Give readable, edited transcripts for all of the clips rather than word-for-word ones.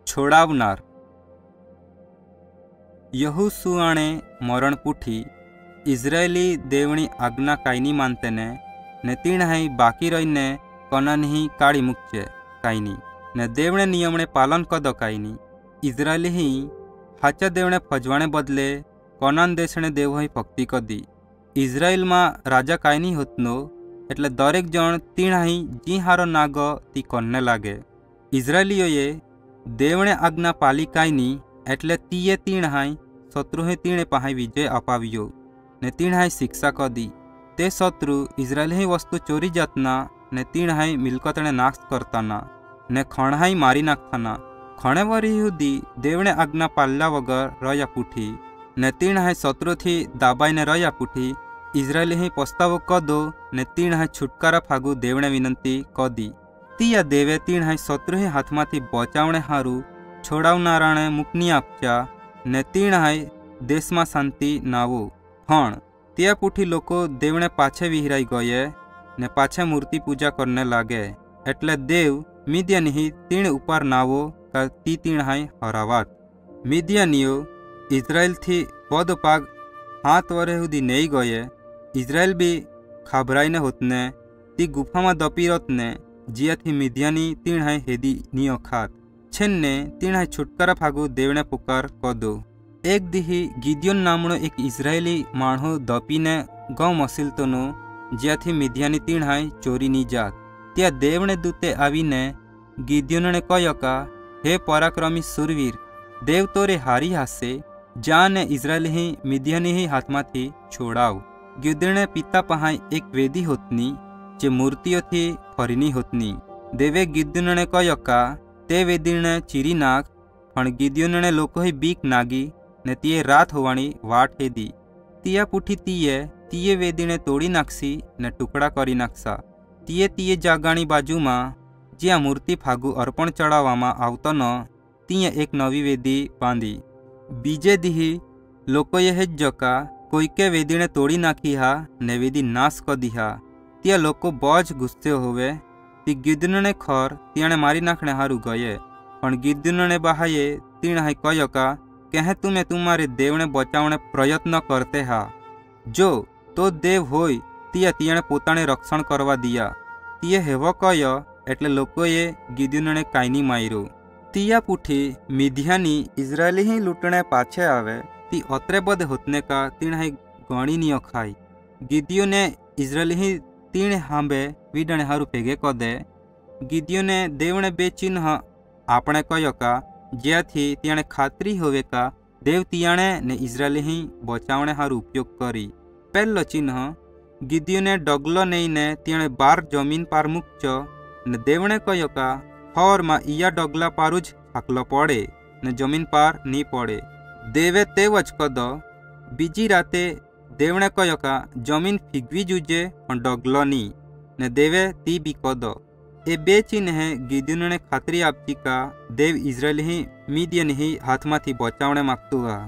છોડાવનાર. યહોશુઆણે મરણ પૂઠી ઇઝરાયેલી દેવણી આજ્ઞા કાંઈ માનતેને ને તીણહાઈ બાકી રહીને કનાનહી કાઢી મૂકશે કાંઈ ને દેવણે નિયમણે પાલન કદો કાંઈ ઇઝરાયેલી હાચા દેવણે ફજવાણે બદલે કનાન દેશણે દેવોહી ભક્તિ કદી. ઇઝરાયેલમાં રાજા કાંઈ હોતનો એટલે દરેક જણ તીણાહી જી હારો નાગ તી કોનને લાગે. ઇઝરાયેલીઓએ દેવણે આજ્ઞા પાલી કાંઈ એટલે તીએ તીણહાઈ શત્રુએ તીણે પાસે વિજય અપાવ્યો ને તીણહાઈ શિક્ષા કદી. તે શત્રુ ઇઝરાયેલી વસ્તુ ચોરી જાતના ને તીણહાઈ મિલકતને નાશ કરતાના ને ખણહાઈ મારી નાખતાના. ખણે વરી સુધી દેવણે આજ્ઞા પાલ્યા વગર રહ્યા પૂઠી ને તીણહાઈ શત્રુથી દાબાઈને રહ્યા પૂઠી. ઇઝરાયેલી પસ્તાવો કદો ને તીણહાઈ છુટકારા ફાગુ દેવણે વિનંતી કદી. તિયા દેવે તીણહાઈ શત્રુએ હાથમાંથી બચાવણે હારું છોડાવનારાણે મુકની આપ્યા ને તીણહાઈ દેશમાં શાંતિ નાવો. પણ ત્યાં પૂઠી લોકો દેવણે પાછે વિહરાઈ ગયે ને પાછે મૂર્તિ પૂજા કરને લાગે. એટલે દેવ મિદ્યાની તીણ ઉપર નાવો તી તીણહાઈ હરાવાત. મિદ્યાનીઓ ઇઝરાયેલથી પદ પાગ 7 વર્ષ સુધી નહીં ગયે. ઇઝરાયેલ બી ખાભરાઈને હોતને તી ગુફામાં દપી રતને જ્યાંથી મિદ્યાની તીણહાઈ હેદી નિયો ખાત. છેન્ને તીણહાઈ છુટકારા ફાગુ દેવણે પુકાર કદો. એક દીહી ગિદ્યોન નામનો એક ઇઝરાયેલી માણસો દપીને ગૌ મસીલતોનો જ્યાંથી મિદ્યાની તીણહાઈ ચોરીની જાત. ત્યાં દેવણે દૂતે આવીને ગિદ્યોનને કહ્યો કા હે પરાક્રમી સુરવીર, દેવ તોરે હારી હાસે જાને ઇઝરાયેલી મિદ્યાની હાથમાંથી છોડાવ. ગિદ્યોને પિતા પહાઈ એક વેદી હોતની જે મૂર્તિઓથી ફરીની હોતની. દેવે ગિદ્યોનને કહ્યો કા તે વેદીને ચીરી નાખ. પણ ગિદ્યોનને લોકોએ બીક નાગી ને તીએ રાત હોવાની વાટ હેદી. તિયા પૂઠી તીએ વેદીને તોડી નાખશી ને ટુકડા કરી નાખશા. તીએ જાગાની બાજુમાં જ્યાં મૂર્તિ ફાગુ અર્પણ ચડાવવામાં આવતો ન ત્યાં એક નવી વેદી બાંધી. બીજે દીહી લોકોએ હેજ જકા કોઈકે વેદીને તોડી નાખી હા ને વેદી નાશ કરી હા. ત્યાં લોકો બજ ગુસ્સે હોવે. તે ગિદ્યોનને ખર તેણે મારી નાખને હારું ગયે. પણ ગિદ્યોનને બહાએ તીણહાઈ કહ્યો કા કહે તુમે તુમારે દેવને બચાવણે પ્રયત્ન કરતે હા. જો તો દેવ હોય ત્યાં તેણે પોતાને રક્ષણ કરવા દિયા. તીએ હેવો કહ્યો એટલે લોકોએ ગિદ્યોનને કાંઈ માર્યો. તિયા પૂઠી મિદ્યાની ઇઝરાયેલી લૂંટણે પાછે આવે તી અત્રે બધ હોતને કા તીણહાઈ ગણી નિયો ખાય. ગિદ્યોને ઇઝરાયેલી તીણે હાંભે વીડણે હારું ભેગે કદે. ગિદ્યોને દેવણે બે ચિહ્ન આપણે કહ્યો કા જ્યાંથી તેણે ખાતરી હોવે કા દેવ તિયાણે ને ઇઝરાયેલી બચાવણે હારું ઉપયોગ કરી. પહેલો ચિહ્ન ગિદ્યોને ડગલો નહીને તેણે 12 જમીન પાર મૂકજો ને દેવણે કહ્યો કા હવરમાં ઈયા ડગલા પારું જ હાકલો પડે ને જમીન પાર નહીં પડે. દેવે તેવ જ કદો. બીજી રાતે દેવણે કહ્યો કા જમીન ફીગવી જુજે પણ ડગલો નહીં ને દેવે તી બી કદો. એ બે ચિહ્ને ગિદ્યોનને ખાતરી આપતી કા દેવ ઇઝરાયેલી મિદ્યાની હાથમાંથી બચાવણે માગતું હા.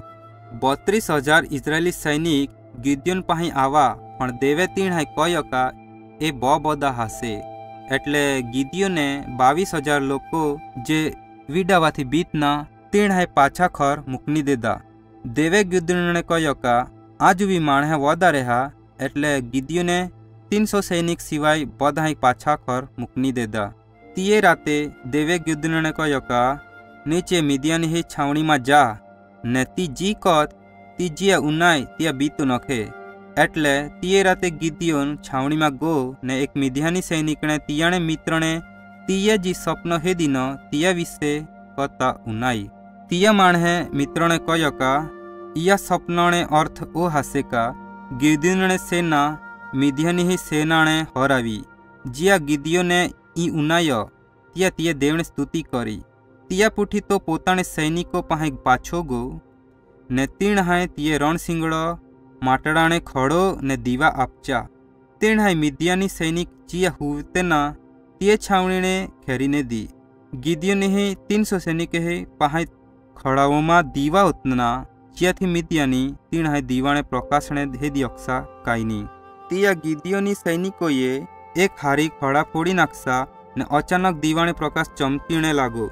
32,000 ઇઝરાયેલી સૈનિક ગિદ્યોન પાસે આવા પણ દેવે તીણહાઈ કહ્યો કા એ બધા હશે. એટલે ગિદ્યોને 22,000 લોકો જે વીડાવાથી બીતના તીણહાઈ પાછા ખર મૂકની દેદા. દેવે ગિદ્યોનને કહ્યો કા આજ બી માણહે વધારે હા. એટલે ગિદ્યોને 300 સૈનિક સિવાય બધાઈ પાછા ખર મૂકની દેદા. તીએ રાતે દેવે ગિદ્યોનને કહ્યો કા નીચે મિદ્યાની છાવણીમાં જા ને તી જી કત તી જ્યાં ઉનાય ત્યાં બીતું નખે. એટલે તીએ રાતે ગિદ્યોન છાવણીમાં ગો ને એક મિદ્યાની સૈનિકને તિયાણે મિત્રને તીએ જી સ્વપ્ન હેદીનો તિયા વિશે કતા ઉનાઈ. તિયા માણહે મિત્રને કહ્યો કા ઈયા સ્વપ્નણે અર્થ ઓ હાસે કા ગિદ્યોનને સેના મિદ્યાની સેનાણે હરાવી. જ્યાં ગિદ્યોને ઈ ઉનાયો ત્યાં તીએ દેવને સ્તુતિ કરી. તિયા પૂઠી તો પોતાને સૈનિકો પાસે પાછો ગો ને તીણહાઈ તીએ રણસિંગડો માટડાણે ખડો ને દીવા આપચા. તીણહાઈ મિદ્યાની સૈનિક જ્યાં હુવતેના તે છાવણીને ખેરીને દી. ગિદ્યોની 300 સૈનિકે પાસે ખડાઓમાં દીવા ઉતના જ્યાંથી મિદ્યાની તીણહાઈ દીવાણે પ્રકાશણે હેદી અક્ષા કાંઈ. ત્યાં ગિદ્યોની સૈનિકોએ એક હારી ખડા ફોડી નાખશા ને અચાનક દીવાણે પ્રકાશ ચમકીને લાગો.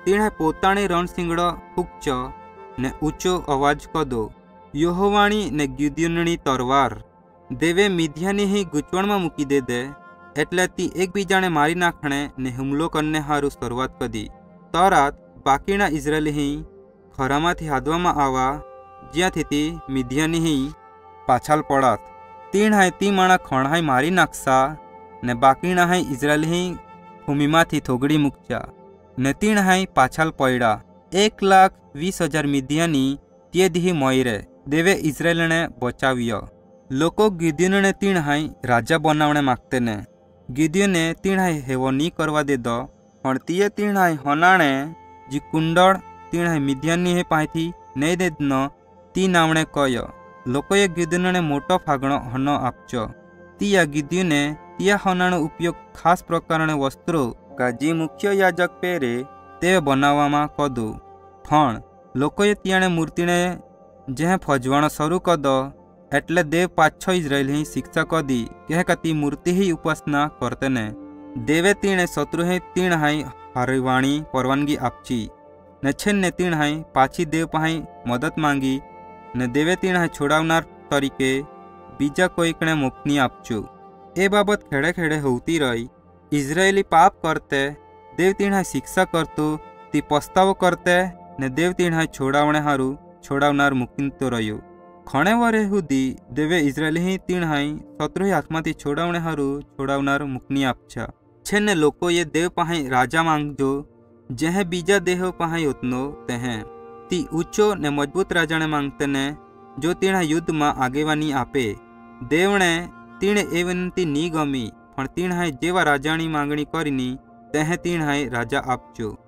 તેણે પોતાને રણશીંગડો ફૂંકચો ને ઊંચો અવાજ કદો યહોવાણી ને ગિદિયોનની તરવાર દેવે મિધ્યાની ગૂંચવણમાં મૂકી દે એટલે તી એકબીજાને મારી નાખણે ને હુમલો કરને હારું શરૂઆત કરી તરાત બાકીના ઇઝરાયેલી ખરામાંથી હાદવામાં આવા જ્યાંથી તી મિધ્યાની પાછાલ પડાત તીણ તી માણા ખણહાઈ મારી નાખશા ને બાકીના ઇઝરાયેલી ભૂમિમાંથી થોગડી મૂકચા ને તીણ પાછાલ પડ્યા 1,20,000 મિધ્યાની તે દીહી મોયરે દેવે ઇઝરાયેલને બચાવ્યો લોકો ગિદિયોનને તીણ રાજા બનાવણે માગતે ને ગિદિયોને તીણ હેવો નહીં કરવા દેદો પણ તીએ તીણ હોનાણે જે કુંડળ તીણ મિધ્યાની પાસેથી નહીં દેદનો તી નાવણે કયો લોકોએ ગિદિયોનને મોટો ફાગણો હોનો આપચો તીયા ગિદિયોને તીયા હોનાનો ઉપયોગ ખાસ પ્રકારને વસ્ત્રો કે જે મુખ્ય યાજક પહેરે તે બનાવવામાં કદું પણ લોકોએ ત્યાણે મૂર્તિને જે ફજવાણો શરૂ કદો એટલે દેવ પાછો ઇઝરાયેલ શિક્ષા કદી કે તી મૂર્તિ ઉપાસના કરતેને દેવે તીણે શત્રુએ તીણ હારવાણી પરવાનગી આપચી ને છેલ્લે તીણ પાછી દેવ પાસે મદદ માંગી ને દેવે તીણ છોડાવનાર તરીકે બીજા કોઈકને મોકલી આપચું એ બાબત ખેડે ખેડે હોતી રહી ઇઝરાયેલી પાપ કરતે દેવ તીણ શિક્ષા કરતું તી પસ્તાવો કરતે ને દેવ તીણ છોડાવણે હારું છોડાવનાર મૂકીતો રહ્યું ખણે વરે સુધી દેવે ઇઝરાયેલી તીણ શત્રુ હાથમાંથી છોડાવણે હારું છોડાવનાર મૂકની આપછા છેલ્લે લોકોએ દેવ પાસે રાજા માંગજો જેહે બીજા દેહો પાસે યોતનો તેહે તી ઊંચો ને મજબૂત રાજાને માંગતે ને જો તીણ યુદ્ધમાં આગેવાની આપે દેવણે તીણે એ વિનંતી નહીં ગમી પણ તીણ જેવા રાજાની માંગણી કરીને તેહે તીણ રાજા આપજો।